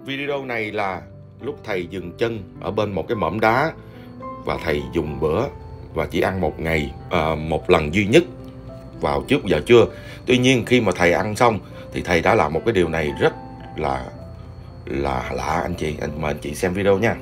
Video này là lúc thầy dừng chân ở bên một cái mỏm đá và thầy dùng bữa và chỉ ăn một ngày một lần duy nhất vào trước giờ trưa. Tuy nhiên khi mà thầy ăn xong thì thầy đã làm một cái điều này rất là lạ anh chị. Mời anh chị xem video nha.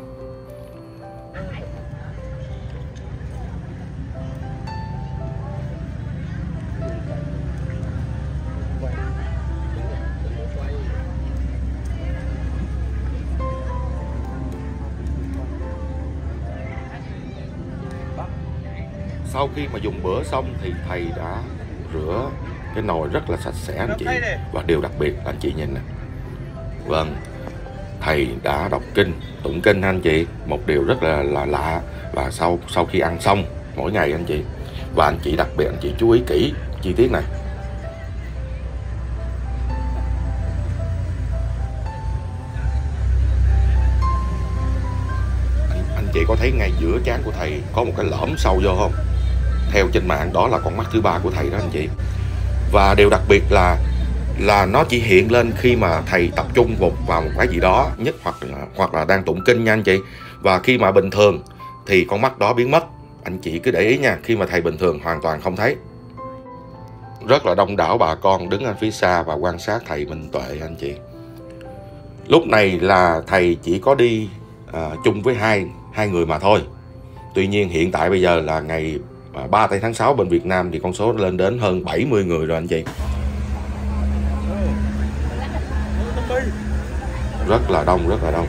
Sau khi mà dùng bữa xong thì thầy đã rửa cái nồi rất là sạch sẽ anh chị. Và điều đặc biệt anh chị nhìn nè. Vâng, thầy đã đọc kinh, tụng kinh anh chị. Một điều rất là lạ. Và sau khi ăn xong mỗi ngày anh chị. Và anh chị đặc biệt anh chị chú ý kỹ chi tiết này. Anh chị có thấy ngay giữa trán của thầy có một cái lõm sâu vô không? Theo trên mạng đó là con mắt thứ ba của thầy đó anh chị. Và điều đặc biệt là nó chỉ hiện lên khi mà thầy tập trung vào một cái gì đó nhất, hoặc là đang tụng kinh nha anh chị. Và khi mà bình thường thì con mắt đó biến mất. Anh chị cứ để ý nha, khi mà thầy bình thường hoàn toàn không thấy. Rất là đông đảo bà con đứng ở phía xa và quan sát thầy Minh Tuệ anh chị. Lúc này là thầy chỉ có đi chung với hai người mà thôi. Tuy nhiên hiện tại bây giờ là ngày 3 tháng 6 bên Việt Nam thì con số lên đến hơn 70 người rồi anh chị. Rất là đông, rất là đông.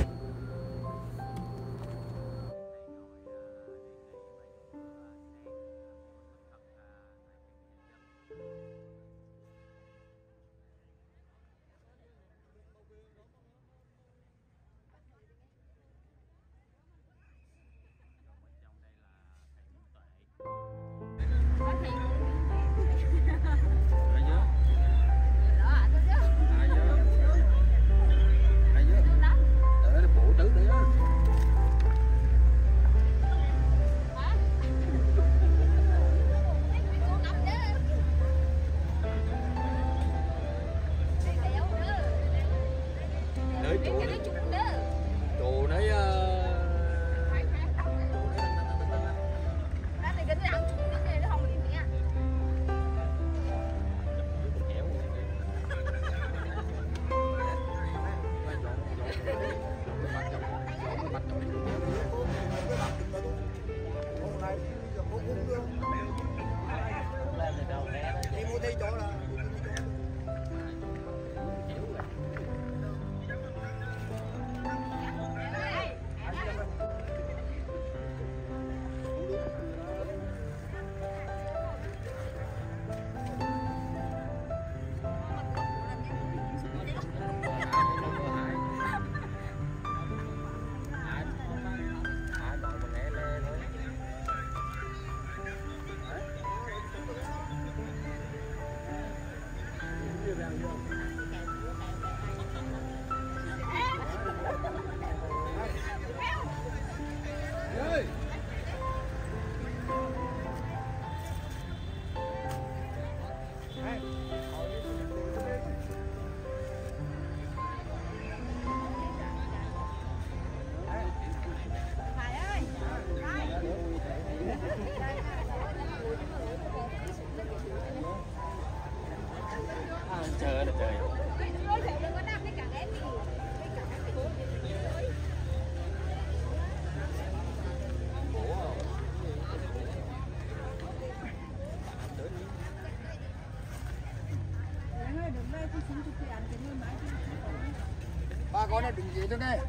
Ba con này đứng dưới thôi đây.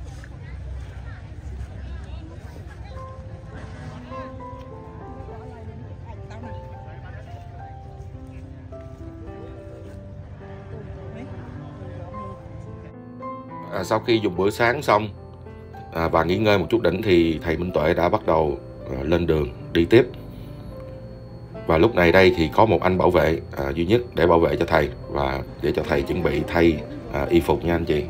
Sau khi dùng bữa sáng xong và nghỉ ngơi một chút đỉnh thì thầy Minh Tuệ đã bắt đầu lên đường đi tiếp. Và lúc này đây thì có một anh bảo vệ duy nhất để bảo vệ cho thầy và để cho thầy chuẩn bị thay y phục nha anh chị.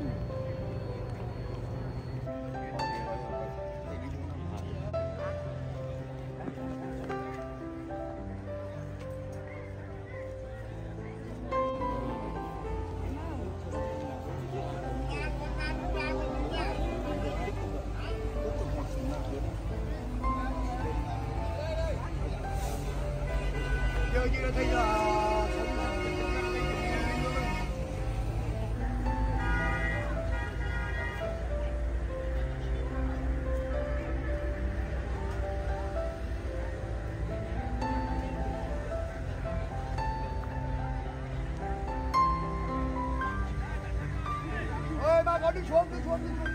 Ơi ba con đi xuống, đi xuống, đi xuống.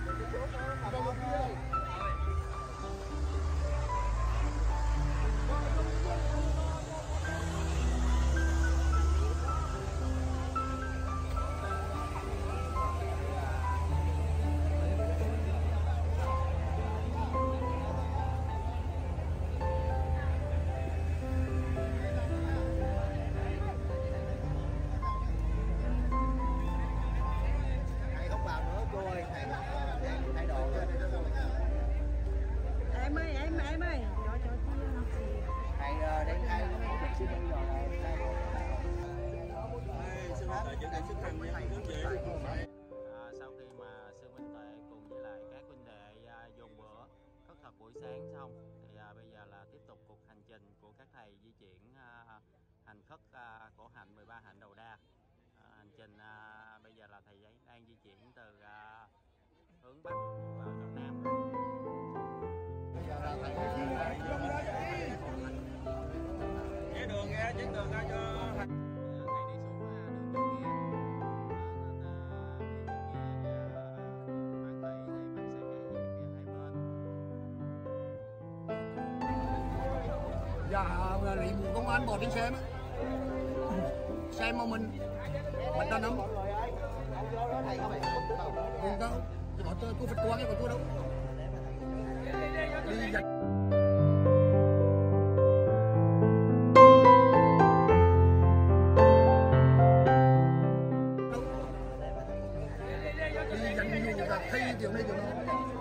Em ơi, cho sau khi mà sư Minh Tuệ cùng với lại các huynh đệ dùng bữa khất thực buổi sáng xong thì bây giờ là tiếp tục cuộc hành trình của các thầy di chuyển hành khất của hạnh 13 hạnh đầu đa. Hành trình bây giờ là thầy đang di chuyển từ hướng bắc vào trong nam. Chế đường ra cho thầy đi xuống đường bên kia. Dạ lì công an bỏ trên xe mà. Xe mà mình đàn ông. Đừng đâu, có tôi phải qua cái của tôi đâu. Đi giật. Thấy điều này điều đó.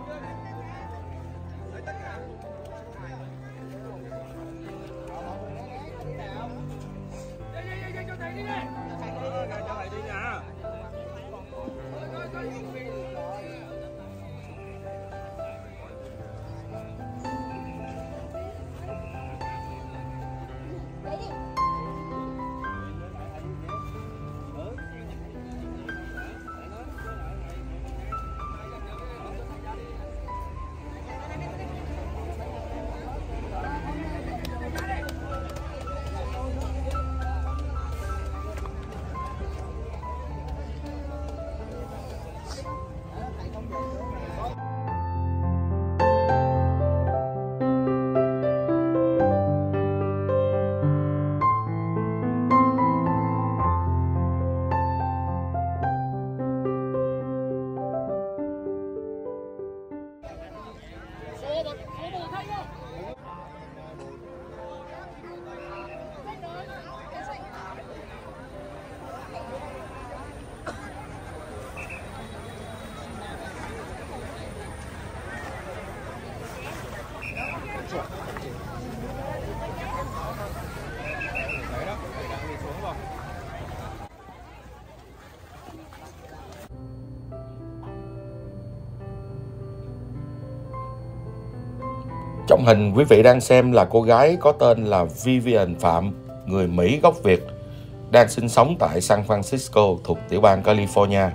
Trong hình quý vị đang xem là cô gái có tên là Vivian Phạm, người Mỹ gốc Việt, đang sinh sống tại San Francisco thuộc tiểu bang California.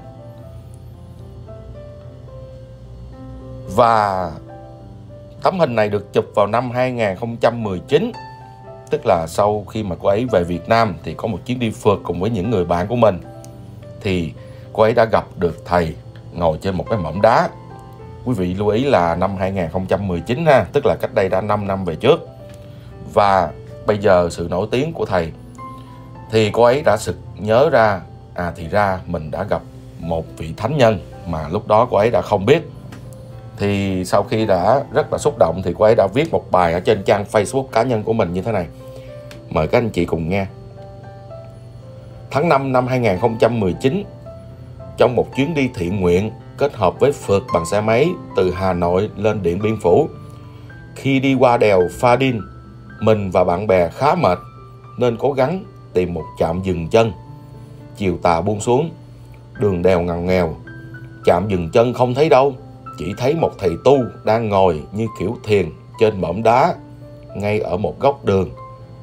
Và tấm hình này được chụp vào năm 2019, tức là sau khi mà cô ấy về Việt Nam thì có một chuyến đi phượt cùng với những người bạn của mình. Thì cô ấy đã gặp được thầy ngồi trên một cái mỏm đá. Quý vị lưu ý là năm 2019 ha, tức là cách đây đã 5 năm về trước. Và bây giờ sự nổi tiếng của thầy thì cô ấy đã sực nhớ ra, thì ra mình đã gặp một vị thánh nhân mà lúc đó cô ấy đã không biết. Thì sau khi đã rất là xúc động thì cô ấy đã viết một bài ở trên trang Facebook cá nhân của mình như thế này. Mời các anh chị cùng nghe. Tháng 5 năm 2019, trong một chuyến đi thiện nguyện kết hợp với phượt bằng xe máy từ Hà Nội lên Điện Biên Phủ, khi đi qua đèo Pha Đin, mình và bạn bè khá mệt nên cố gắng tìm một trạm dừng chân. Chiều tà buông xuống, đường đèo ngoằn nghèo, trạm dừng chân không thấy đâu, chỉ thấy một thầy tu đang ngồi như kiểu thiền trên mỏm đá ngay ở một góc đường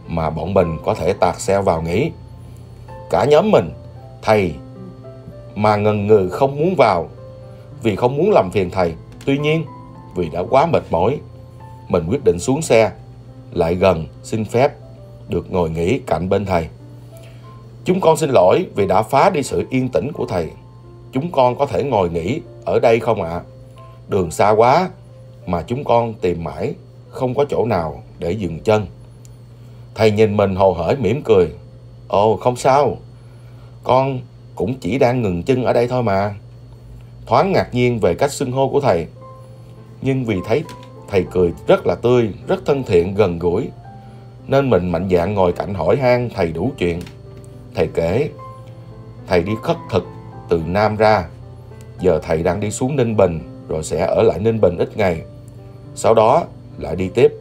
mà bọn mình có thể tạt xe vào nghỉ. Cả nhóm mình, thầy mà ngần ngừ không muốn vào vì không muốn làm phiền thầy. Tuy nhiên, vì đã quá mệt mỏi, mình quyết định xuống xe, lại gần xin phép được ngồi nghỉ cạnh bên thầy. Chúng con xin lỗi vì đã phá đi sự yên tĩnh của thầy. Chúng con có thể ngồi nghỉ ở đây không ạ? Đường xa quá mà chúng con tìm mãi không có chỗ nào để dừng chân. Thầy nhìn mình hồ hởi mỉm cười. Ồ, không sao, con cũng chỉ đang ngừng chân ở đây thôi mà. Thoáng ngạc nhiên về cách xưng hô của thầy, nhưng vì thấy thầy cười rất là tươi, rất thân thiện, gần gũi, nên mình mạnh dạn ngồi cạnh hỏi han thầy đủ chuyện. Thầy kể thầy đi khất thực từ Nam ra, giờ thầy đang đi xuống Ninh Bình, rồi sẽ ở lại Ninh Bình ít ngày, sau đó lại đi tiếp.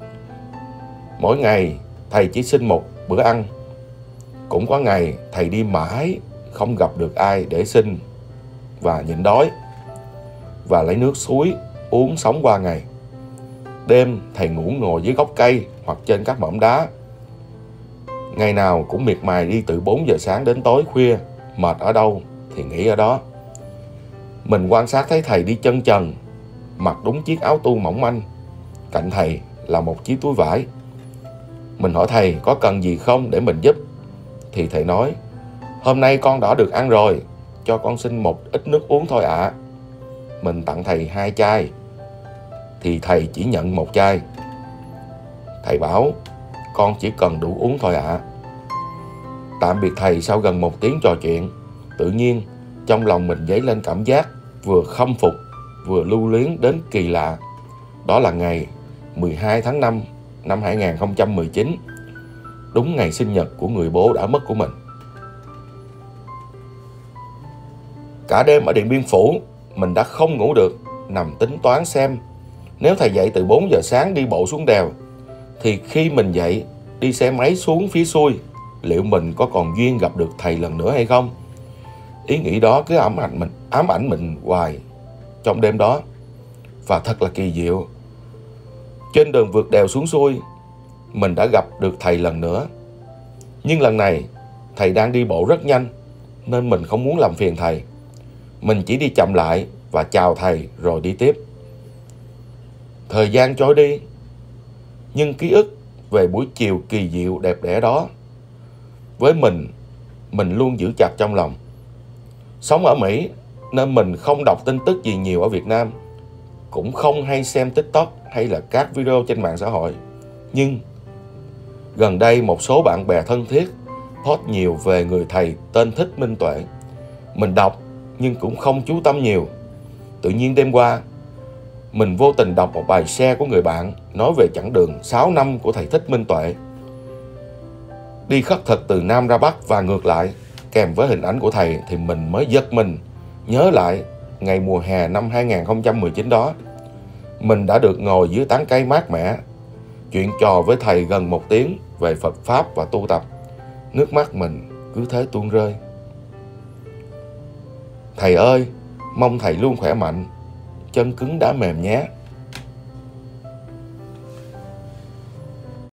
Mỗi ngày thầy chỉ xin một bữa ăn. Cũng có ngày thầy đi mãi không gặp được ai để xin và nhịn đói, và lấy nước suối uống sống qua ngày. Đêm thầy ngủ ngồi dưới gốc cây hoặc trên các mỏm đá. Ngày nào cũng miệt mài đi từ 4 giờ sáng đến tối khuya, mệt ở đâu thì nghỉ ở đó. Mình quan sát thấy thầy đi chân trần, mặc đúng chiếc áo tu mỏng manh. Cạnh thầy là một chiếc túi vải. Mình hỏi thầy có cần gì không để mình giúp, thì thầy nói: hôm nay con đã được ăn rồi, cho con xin một ít nước uống thôi ạ. Mình tặng thầy 2 chai, thì thầy chỉ nhận 1 chai. Thầy bảo con chỉ cần đủ uống thôi ạ. Tạm biệt thầy sau gần 1 tiếng trò chuyện, tự nhiên trong lòng mình dấy lên cảm giác vừa khâm phục vừa lưu luyến đến kỳ lạ. Đó là ngày 12 tháng 5 năm 2019, đúng ngày sinh nhật của người bố đã mất của mình. Cả đêm ở Điện Biên Phủ, mình đã không ngủ được, nằm tính toán xem nếu thầy dậy từ 4 giờ sáng đi bộ xuống đèo, thì khi mình dậy đi xe máy xuống phía xuôi, liệu mình có còn duyên gặp được thầy lần nữa hay không? Ý nghĩ đó cứ ám ảnh mình hoài trong đêm đó. Và thật là kỳ diệu, trên đường vượt đèo xuống xuôi, mình đã gặp được thầy lần nữa. Nhưng lần này thầy đang đi bộ rất nhanh, nên mình không muốn làm phiền thầy. Mình chỉ đi chậm lại và chào thầy rồi đi tiếp. Thời gian trôi đi, nhưng ký ức về buổi chiều kỳ diệu đẹp đẽ đó với mình luôn giữ chặt trong lòng. Sống ở Mỹ nên mình không đọc tin tức gì nhiều ở Việt Nam, cũng không hay xem TikTok hay là các video trên mạng xã hội. Nhưng gần đây một số bạn bè thân thiết post nhiều về người thầy tên Thích Minh Tuệ. Mình đọc nhưng cũng không chú tâm nhiều. Tự nhiên đêm qua, mình vô tình đọc một bài share của người bạn nói về chặng đường 6 năm của thầy Thích Minh Tuệ, đi khất thực từ Nam ra Bắc và ngược lại. Kèm với hình ảnh của thầy thì mình mới giật mình nhớ lại ngày mùa hè năm 2019 đó, mình đã được ngồi dưới tán cây mát mẻ, chuyện trò với thầy gần 1 tiếng về Phật Pháp và tu tập. Nước mắt mình cứ thế tuôn rơi. Thầy ơi, mong thầy luôn khỏe mạnh, chân cứng đã mềm nhé.